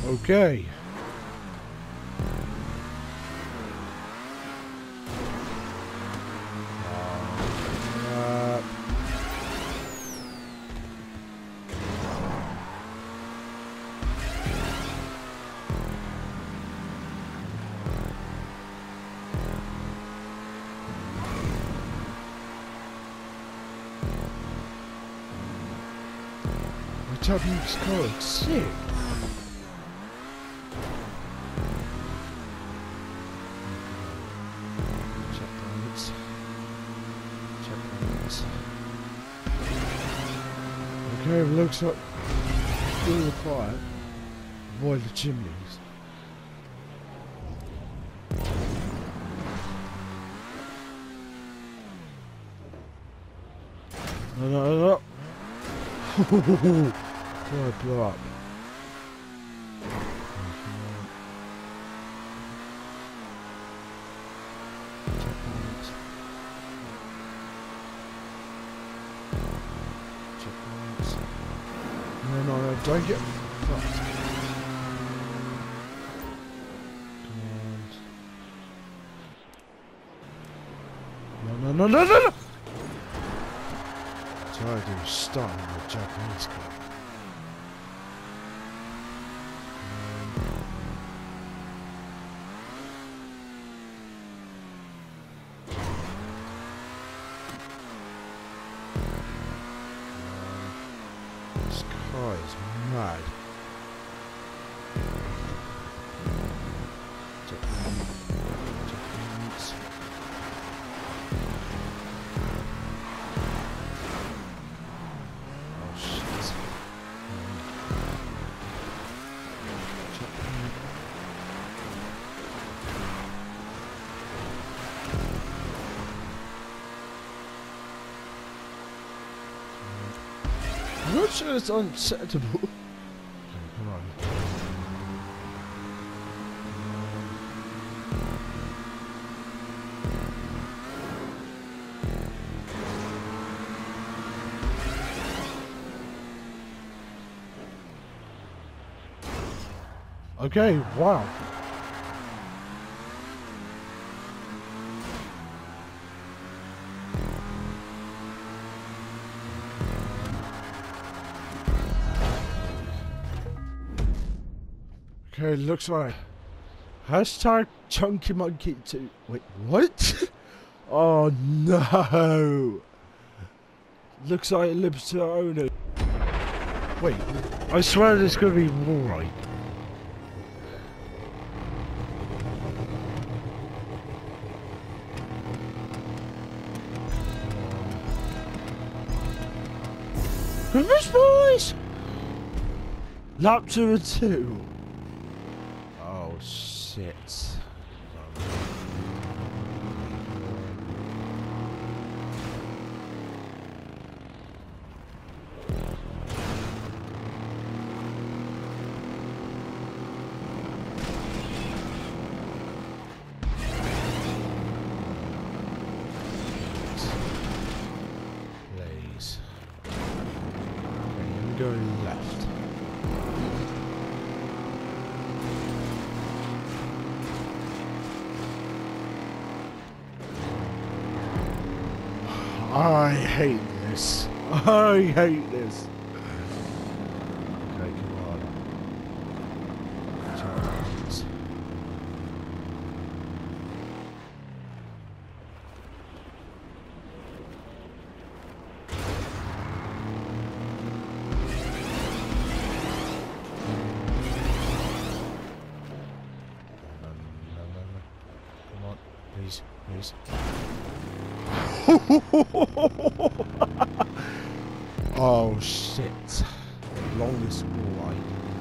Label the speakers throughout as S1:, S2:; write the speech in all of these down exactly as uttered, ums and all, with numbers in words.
S1: Okay. Uh, my Japanese car looks sick. Okay, it looks like all the fire. Avoid the chimneys. No, no, no, no. Try to blow up. No, no, no, don't get fucked. No, no, no, no, no, no! That's what I do, starting with Japanese car. This car is mad. Japanese. Oh shit. I'm not sure it's unsettable. Okay, come on. Okay, wow. Okay, looks like hashtag chunky monkey two. Wait, what? Oh no! Looks like it lives to own it. Wait, I swear this is gonna be alright. Goodness, boys! Lap two and two. Oh shit. Please. Okay, go left. I hate this. I hate this. Okay, come on. Chance. No, no, no, no. Come on, please, please. Oh shit. Longest ride.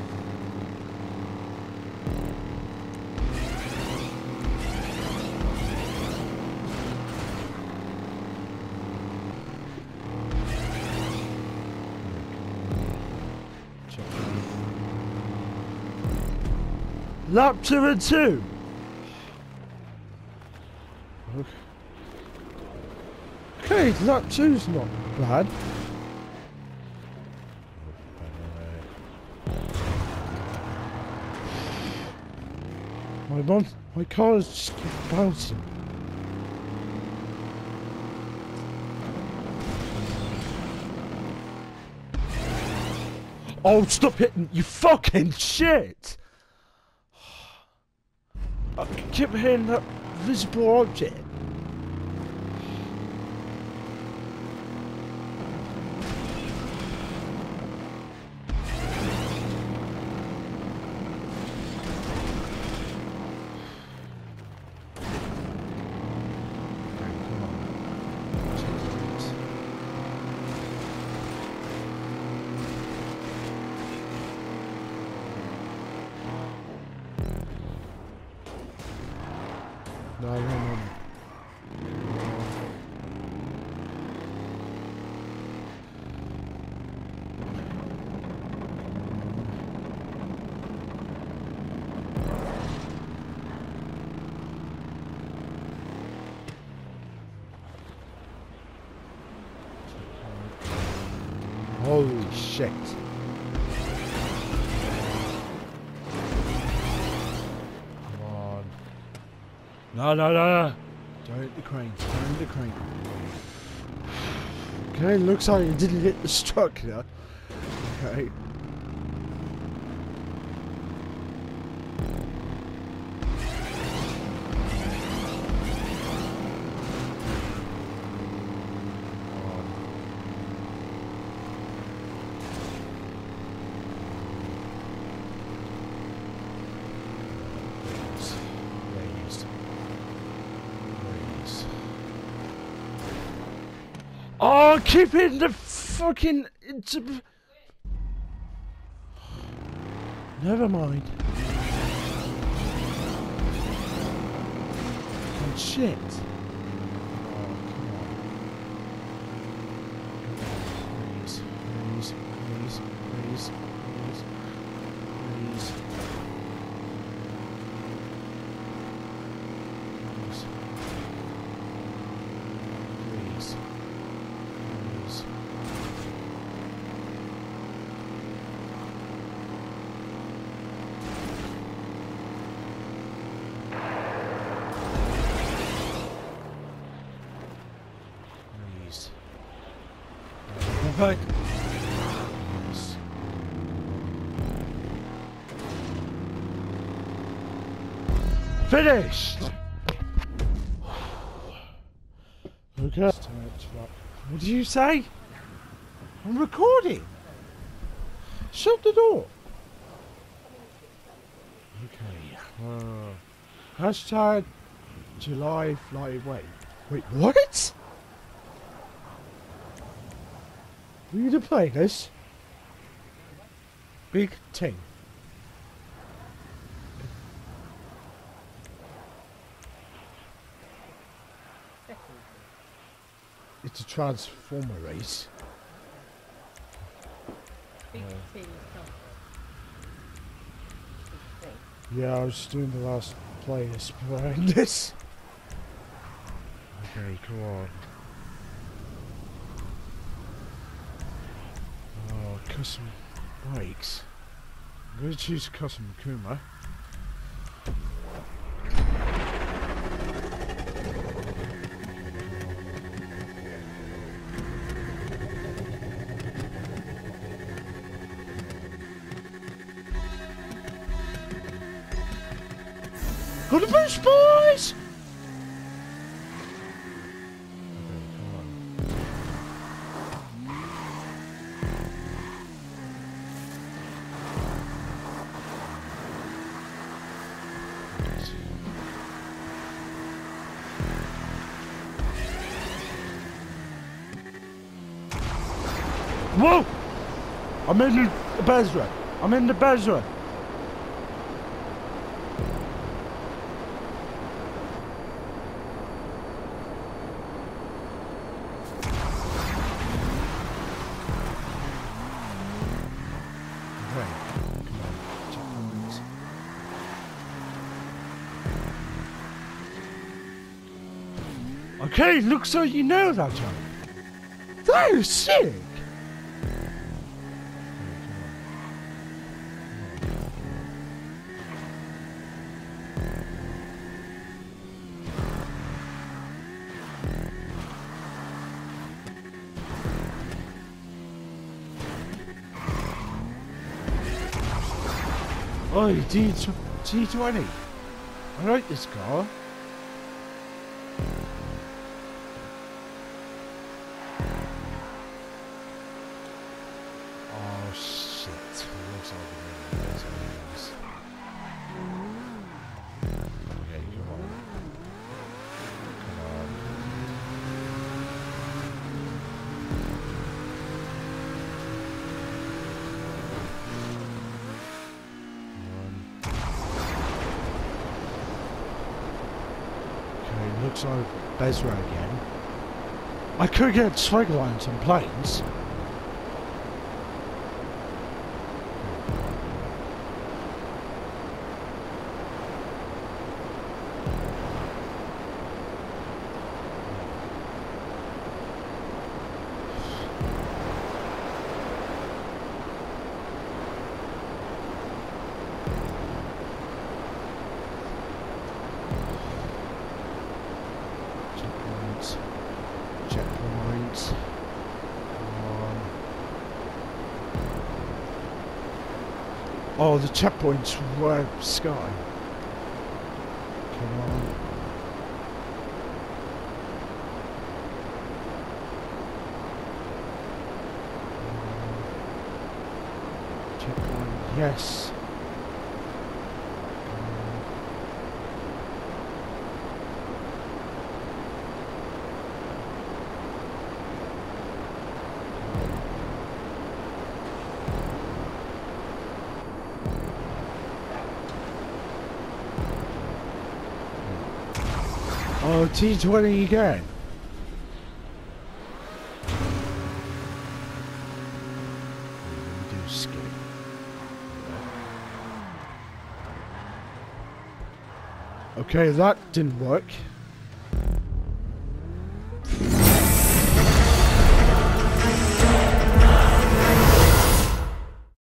S1: Lap two and two. Okay. Okay, lap two's not bad. My mom, my car is just bouncing. Oh, stop hitting, you fucking shit! I keep hitting that visible object. No, no, no, no. Holy shit. No, no, no, no. Don't hit the crane. Don't hit the crane. Okay, looks like you didn't hit the structure. Okay. Oh, keep hitting the fucking... Into... Never mind. Oh, shit. Oh, come on. Please, please, please, please, please, please. Please. Right. Yes. Finished! Okay. What did you say? I'm recording. Shut the door. Okay. Uh, hashtag July fly away. Wait, what? Are you to play this? Big thing. It's a transformer race.
S2: Big
S1: Uh,
S2: T,
S1: yeah, I was doing the last players behind this. Okay, come on. Oh, custom bikes. I'm going to choose custom Kuma. Got a boost, boys! Whoa! I'm in the Bezra. I'm in the Bezra. Okay, looks like you know that, John. That is sick. Oh, D twenty. I like this car. Oh shit! Looks like we're gonna get some. Okay, come on. Come on. Okay, looks like Bezra again. I could get cycle lines and planes. Checkpoint. Um, oh, the checkpoints were sky. Come on. Um, checkpoint, yes. Oh, T twenty again. We do skip. Okay, that didn't work.